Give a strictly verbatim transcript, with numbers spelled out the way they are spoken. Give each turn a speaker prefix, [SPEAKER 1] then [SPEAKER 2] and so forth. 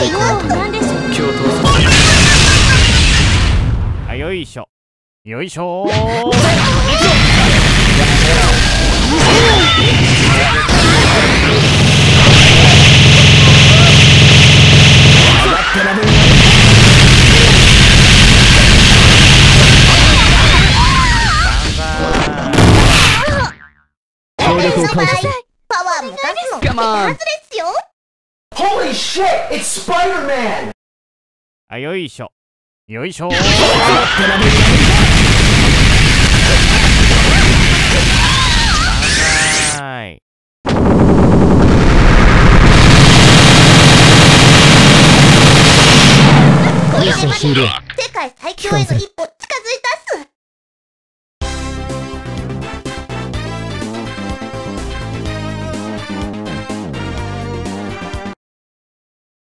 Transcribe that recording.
[SPEAKER 1] 成功のため共闘させる。
[SPEAKER 2] あ、よいしょよいしょー。
[SPEAKER 1] 協力を感謝する。
[SPEAKER 3] パワーもガスも手はずですよ。
[SPEAKER 4] Holy shit! It's Spider-Man!
[SPEAKER 2] あ、よいしょよいしょー。はい。
[SPEAKER 3] ミッション終了。世界最強への一歩